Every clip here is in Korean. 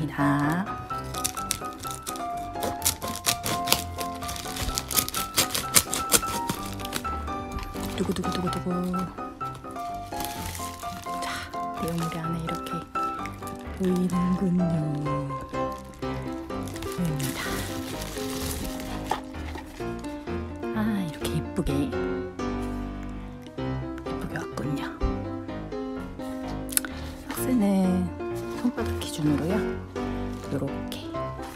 하겠습니다. 두구두구두구두구. 자, 내용물이 안에 이렇게 보이는군요. 보입니다. 아, 이렇게 예쁘게 왔군요. 박스는 손바닥 기준으로요, 이렇게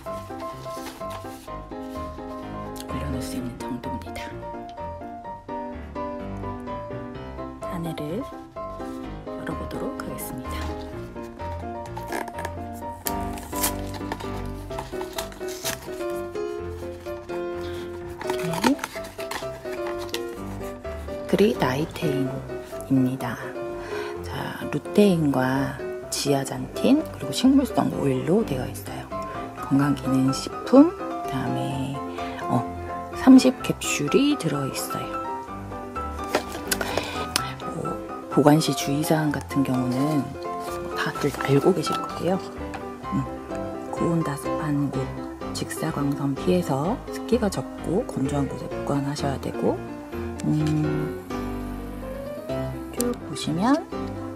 올려놓을 수 있는 정도입니다. 안에를 열어보도록 하겠습니다. 이렇게 그리 나이테인입니다. 자, 루테인과 지아잔틴 그리고 식물성 오일로 되어 있어요. 건강기능식품, 그 다음에 30캡슐이 들어있어요. 보관시 주의사항 같은 경우는 다들 알고 계실 거예요. 고온 다습한 곳, 직사광선 피해서 습기가 적고 건조한 곳에 보관하셔야 되고, 쭉 보시면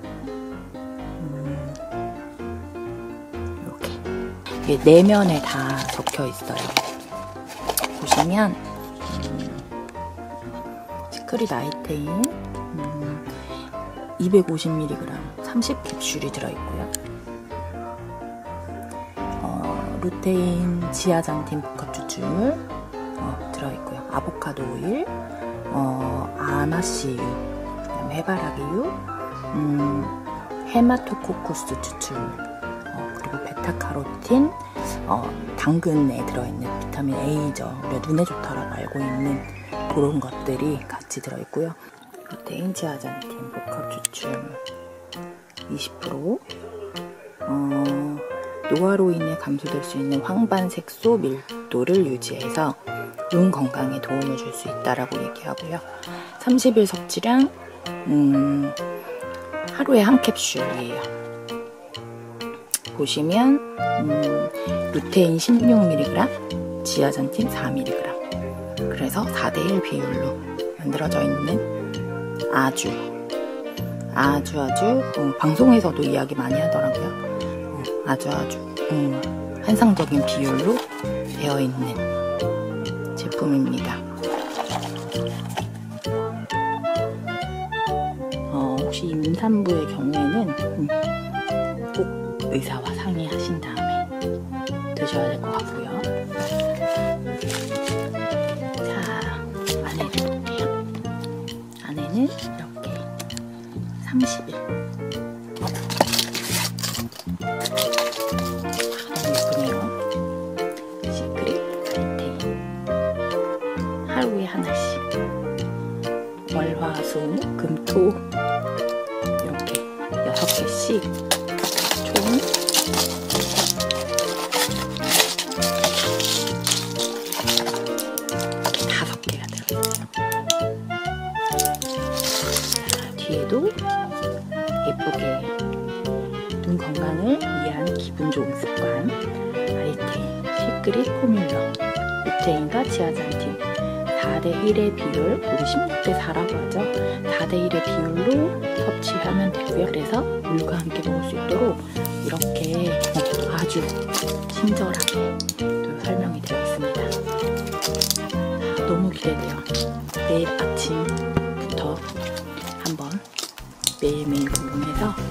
이렇게 이게 내면에 다 적혀 있어요. 보시면 시크릿 나이테인 250mg 30캡슐이 들어있고요. 루테인, 지아잔틴 복합추출물 들어있고요. 아보카도 오일, 아마씨유, 그다음에 해바라기유, 헤마토코쿠스 추출물, 그리고 베타카로틴, 당근에 들어있는 비타민 A죠. 우리가 눈에 좋다라고 알고 있는 그런 것들이 같이 들어있고요. 루테인, 지아잔틴 복합추출물 20%, 노화로 인해 감소될 수 있는 황반색소 밀도를 유지해서 눈 건강에 도움을 줄 수 있다라고 얘기하고요. 30일 섭취량 하루에 한 캡슐이에요. 보시면 루테인 16mg, 지아잔틴 4mg, 그래서 4:1 비율로 만들어져 있는 아주 방송에서도 이야기 많이 하더라고요. 아주 환상적인 비율로 되어 있는 제품입니다. 혹시 임산부의 경우에는 꼭 의사와 상의하신 다음에 드셔야 될 것 같고요. 자, 안에를 볼게요. 안에는 이렇게 30일. 하루에 하나씩 월화수 금토 이렇게 6개씩 총 5개가 들어있어요. 뒤에도 예쁘게 눈 건강을 위한 기분 좋은 습관 아리테인 시크릿 포뮬러 루테인과 지아잔틴 4:1의 비율, 우리 16:4라고 하죠. 4:1의 비율로 섭취하면 되고요. 그래서 물과 함께 먹을 수 있도록 이렇게 아주 친절하게 또 설명이 되어 있습니다. 너무 기대돼요. 내일 아침부터 한번 매일매일 궁금해서